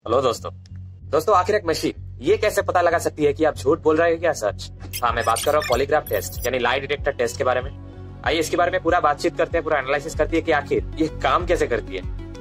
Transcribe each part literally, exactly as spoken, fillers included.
Hello दोस्तों दोस्तों आखिर एक मशीन ये कैसे पता लगा सकती है कि आप झूठ बोल रहे हैं क्या सच। हाँ, मैं बात कर रहा हूँ पॉलीग्राफ टेस्ट यानी लाई डिटेक्टर टेस्ट के बारे में। आइए इसके बारे में पूरा बातचीत करते हैं, पूरा एनालिसिस करती है कि आखिर ये काम कैसे करती है।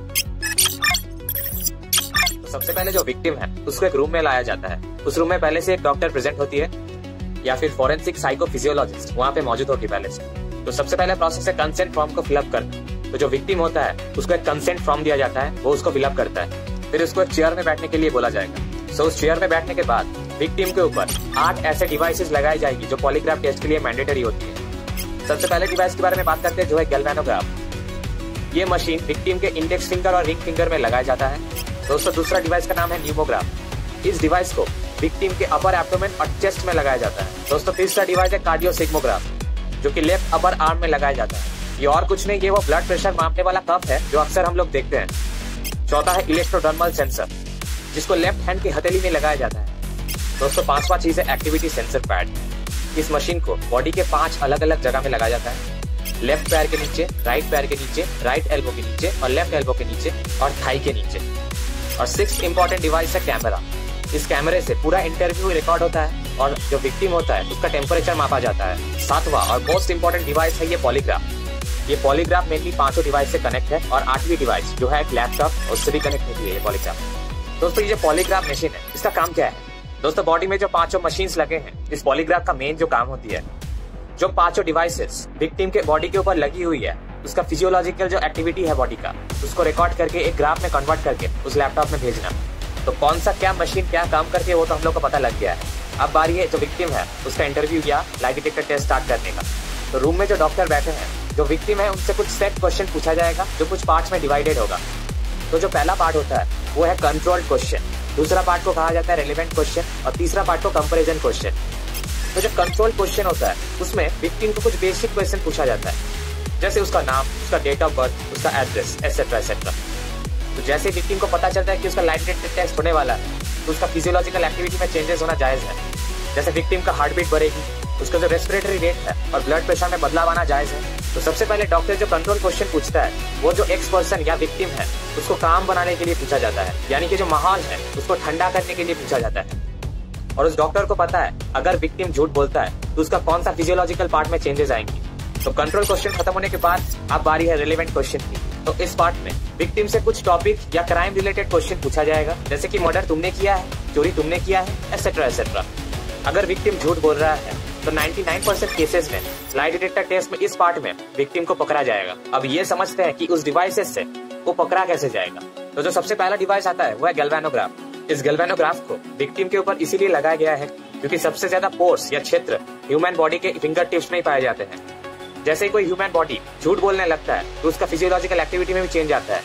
तो सबसे पहले जो विक्टिम है उसको एक रूम में लाया जाता है। उस रूम में पहले से एक डॉक्टर प्रेजेंट होती है या फिर फॉरेंसिक साइकोफिजियोलॉजिस्ट वहां पे मौजूद होगी पहले से। तो सबसे पहले प्रोसेस है कंसेंट फॉर्म को फिलअप करना। तो जो विक्टिम होता है उसको एक कंसेंट फॉर्म दिया जाता है, वो उसको फिलअप करता है। फिर उसको एक चेयर में बैठने के लिए बोला जाएगा। सो उस चेयर में बैठने के बाद विक्टिम के ऊपर आठ ऐसे डिवाइसेस लगाई जाएगी जो पॉलीग्राफ टेस्ट के लिए मैंडेटरी होती है। सबसे पहले डिवाइस के बारे में बात करते हैं जो है गैल्वेनोग्राफ। ये मशीन विक्टिम के इंडेक्स फिंगर और रिंग फिंगर में लगाया जाता है। दोस्तों दूसरा डिवाइस का नाम है न्यूमोग्राफ। इस डिवाइस को विक्टिम के अपर एब्डोमेन और चेस्ट में लगाया जाता है। दोस्तों तीसरा डिवाइस है कार्डियोसिग्मोग्राफ जो कि लेफ्ट अपर आर्म में लगाया जाता है। ये और कुछ नहीं, ये वो ब्लड प्रेशर मापने वाला कप है जो अक्सर हम लोग देखते हैं। चौथा है इलेक्ट्रोडर्मल सेंसर जिसको लेफ्ट हैंड की हथेली में लगाया जाता है। दोस्तों पांचवा चीज है एक्टिविटी सेंसर पैड। इस मशीन को बॉडी के पांच अलग अलग जगह में लगाया जाता है। लेफ्ट पैर के नीचे, राइट पैर के नीचे, राइट एल्बो के नीचे और लेफ्ट एल्बो के नीचे और थाई के नीचे। और सिक्स इंपॉर्टेंट डिवाइस है कैमरा। इस कैमरे से पूरा इंटरव्यू रिकॉर्ड होता है और जो विक्टिम होता है उसका टेम्परेचर मापा जाता है। सातवां और मोस्ट इंपॉर्टेंट डिवाइस है ये पॉलीग्राफ। ये पॉलीग्राफ मेनली पांचों डिवाइस से कनेक्ट है और आठवीं डिवाइस जो है एक लैपटॉप उससे भी कनेक्ट होती है ये पॉलीग्राफ। दोस्तों ये जो पॉलीग्राफ मशीन है इसका काम क्या है। दोस्तों बॉडी में जो पांचों मशीन्स लगे हैं, इस पॉलीग्राफ का मेन जो काम होती है, जो पांचों डिवाइसेस विक्टिम के बॉडी के ऊपर लगी हुई है उसका फिजियोलॉजिकल जो एक्टिविटी है बॉडी का उसको रिकॉर्ड करके एक ग्राफ में कन्वर्ट करके उस लैपटॉप में भेजना। तो कौन सा क्या मशीन क्या काम करती है वो तो हम लोग को पता लग गया है। अब बारी है जो विक्टिम है उसका इंटरव्यू या लाई डिटेक्टर टेस्ट स्टार्ट करने का। तो रूम में जो डॉक्टर बैठे हैं, जो विक्टिम है उनसे कुछ सेट क्वेश्चन पूछा जाएगा जो कुछ पार्ट्स में डिवाइडेड होगा। तो जो पहला पार्ट होता है वो है कंट्रोल्ड क्वेश्चन, दूसरा पार्ट को कहा जाता है रेलेवेंट क्वेश्चन और तीसरा पार्ट को कंपैरिजन क्वेश्चन। तो जो कंट्रोल क्वेश्चन होता है उसमें विक्टिम को कुछ बेसिक क्वेश्चन पूछा जाता है जैसे उसका नाम, उसका डेट ऑफ बर्थ, उसका एड्रेस एटसेट्रा एटसेट्रा। तो जैसे विक्टिम को पता चलता है कि उसका लाई डिटेक्टर टेस्ट होने वाला है तो उसका फिजियोलॉजिकल एक्टिविटी में चेंजेस होना जायज है। जैसे विक्टिम का हार्ट बीट बढ़ेगी, उसका जो रेस्पिरेटरी रेट है और ब्लड प्रेशर में बदलाव आना जायज है। तो सबसे पहले डॉक्टर जो कंट्रोल क्वेश्चन पूछता है वो जो एक्स पर्सन या विक्टिम है उसको काम बनाने के लिए पूछा जाता है, यानी कि जो माहौल है उसको ठंडा करने के लिए पूछा जाता है। और उस डॉक्टर को पता है अगर विक्टिम झूठ बोलता है तो उसका कौन सा फिजियोलॉजिकल पार्ट में चेंजेस आएंगी। तो कंट्रोल क्वेश्चन खत्म होने के बाद अब बारी है रिलेवेंट क्वेश्चन की। तो इस पार्ट में विक्टिम से कुछ टॉपिक या क्राइम रिलेटेड क्वेश्चन पूछा जाएगा जैसे कि मर्डर तुमने किया है, चोरी तुमने किया है एटसेट्रा एटसेट्रा। अगर विक्टिम झूठ बोल रहा है तो निन्यानवे परसेंट केसेस में लाई डिटेक्टर टेस्ट में इस पार्ट में विक्टिम को पकड़ा जाएगा। अब ये समझते हैं कि उस डिवाइसेस से वो पकड़ा कैसे जाएगा। तो जो सबसे पहला डिवाइस आता है वो है गैल्वेनोग्राफ। इस गैल्वेनोग्राफ को विक्टिम के ऊपर इसीलिए लगाया गया है क्योंकि सबसे ज्यादा पोर्स या क्षेत्र ह्यूमन बॉडी के फिंगर टिप्स में ही पाए जाते हैं। जैसे ही कोई ह्यूमन बॉडी झूठ बोलने लगता है तो उसका फिजियोलॉजिकल एक्टिविटी में भी चेंज आता है।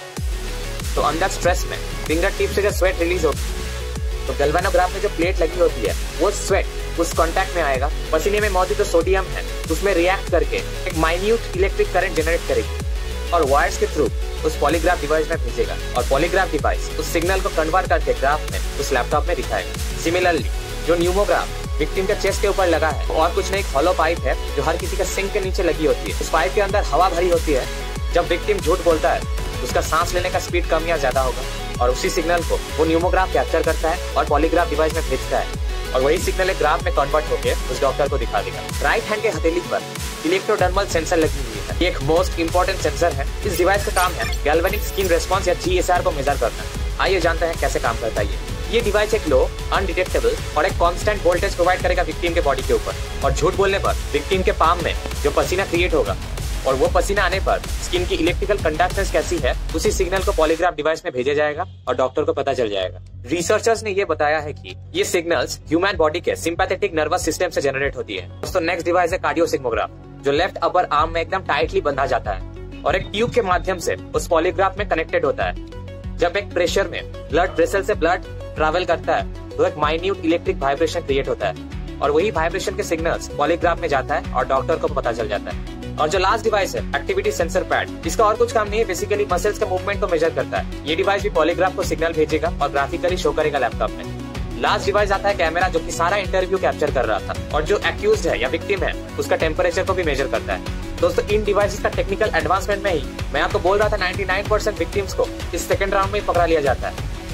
तो अंदर स्ट्रेस में फिंगर टिप से जो स्वेट रिलीज होती है तो गैल्वेनोग्राफ में जो प्लेट लगी होती है वो स्वेट उस कांटेक्ट में आएगा, पसीने में मौजूद जो सोडियम है उसमें रिएक्ट करके एक माइन्यूट इलेक्ट्रिक करंट जनरेट करेगी और वायर्स के थ्रू उस पॉलीग्राफ डिवाइस में भेजेगा और पॉलीग्राफ डिवाइस उस सिग्नल को कन्वर्ट करके ग्राफ में उस लैपटॉप में दिखाएगा। सिमिलरली जो न्यूमोग्राफ विक्टिम के चेस्ट के ऊपर लगा है और कुछ नहीं, एक हॉलो पाइप है जो हर किसी का सिंक के नीचे लगी होती है। उस पाइप के अंदर हवा भरी होती है। जब विक्टिम झूठ बोलता है उसका सांस लेने का स्पीड कम या ज्यादा होगा और उसी सिग्नल को वो न्यूमोग्राफ कैप्चर करता है और पॉलीग्राफ डिवाइस में भेजता है और वही सिग्नल एक ग्राफ में कन्वर्ट होकर उस डॉक्टर को दिखा देगा। राइट हैंड के हथेली पर इलेक्ट्रोडर्मल सेंसर लगी हुई है। ये एक मोस्ट इंपॉर्टेंट सेंसर है। इस डिवाइस का काम है गैल्वेनिक स्किन रेस्पॉन्स या जी एस आर को मेजर करना। आइए जानते हैं कैसे काम करता है ये ये डिवाइस एक लो, अनडिटेक्टेबल और एक कांस्टेंट वोल्टेज प्रोवाइड करेगा विक्टिम के बॉडी के ऊपर। और झूठ बोलने पर विक्टिम के पाम में जो पसीना क्रिएट होगा और वो पसीना आने पर स्किन की इलेक्ट्रिकल कंडक्टेंस कैसी है उसी सिग्नल को पॉलीग्राफ डिवाइस में भेजा जाएगा और डॉक्टर को पता चल जाएगा। रिसर्चर्स ने ये बताया है कि ये सिग्नल्स ह्यूमन बॉडी के सिंपैथेटिक नर्वस सिस्टम से जनरेट होती है। दोस्तों नेक्स्ट डिवाइस है कार्डियोसिग्मोग्राफ जो लेफ्ट अपर आर्म में एकदम टाइटली बंधा जाता है और एक ट्यूब के माध्यम से उस पॉलीग्राफ में कनेक्टेड होता है। जब एक प्रेशर में ब्लड वेसल से ब्लड ट्रैवल करता है तो एक माइन्यूट इलेक्ट्रिक वाइब्रेशन क्रिएट होता है और वही वाइब्रेशन के सिग्नल्स पॉलीग्राफ में जाता है और डॉक्टर को पता चल जाता है। और जो लास्ट डिवाइस है एक्टिविटी सेंसर पैड, इसका और कुछ काम नहीं है, बेसिकली मसल्स के मूवमेंट को मेजर करता है। ये डिवाइस भी पॉलीग्राफ को सिग्नल भेजेगा और ग्राफिकली शो करेगा लैपटॉप में। लास्ट डिवाइस आता है कैमरा जो कि सारा इंटरव्यू कैप्चर कर रहा था और जो एक्यूज्ड है या विक्टिम है उसका टेम्परेचर को भी मेजर करता है। दोस्तों इन डिवाइसेस का टेक्निकल एडवांसमेंट में ही मैं आपको बोल रहा था निन्यानवे परसेंट विक्टिम्स को इस सेकंड राउंड में पकड़ा लिया जाता है।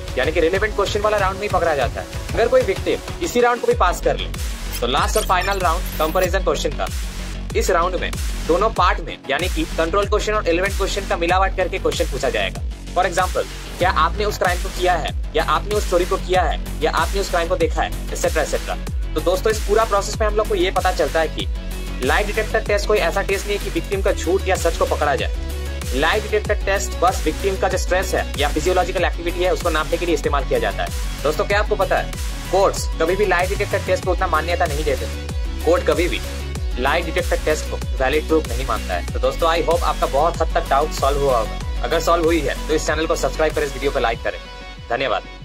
यानी कि रिलेवेंट क्वेश्चन वाला राउंड में ही पकड़ा जाता है। अगर कोई विक्टिम इसी राउंड को भी पास कर ले तो लास्ट और फाइनल राउंड कंपैरिजन क्वेश्चन का, इस राउंड में दोनों पार्ट में यानी कि कंट्रोल क्वेश्चन और एलिमेंट क्वेश्चन का मिलावट करके क्वेश्चन पूछा जाएगा। फॉर एग्जाम्पल, क्या आपने उस क्राइम को किया है, या आपने उस स्टोरी को किया है, या आपने उस क्राइम को देखा है, एक्सेट्रा एक्सेट्रा। तो दोस्तों, इस पूरा प्रोसेस में हम लोग को ये पता चलता है कि लाई डिटेक्टर टेस्ट कोई ऐसा टेस्ट नहीं है कि विक्टिम का झूठ या सच को पकड़ा जाए। लाई डिटेक्टर टेस्ट बस विक्टिम का जो स्ट्रेस है या फिजियोलॉजिकल एक्टिविटी है उसको नापने के लिए इस्तेमाल किया जाता है। दोस्तों, क्या आपको पता है, कोर्ट्स कभी भी लाई डिटेक्टर टेस्ट को उतना मान्यता नहीं देते। कोर्ट कभी भी लाई डिटेक्टर टेस्ट को वैलिड प्रूफ नहीं मानता है। तो दोस्तों, आई होप आपका बहुत हद तक डाउट सॉल्व हुआ होगा। अगर सॉल्व हुई है तो इस चैनल को सब्सक्राइब कर इस वीडियो को लाइक करें। धन्यवाद।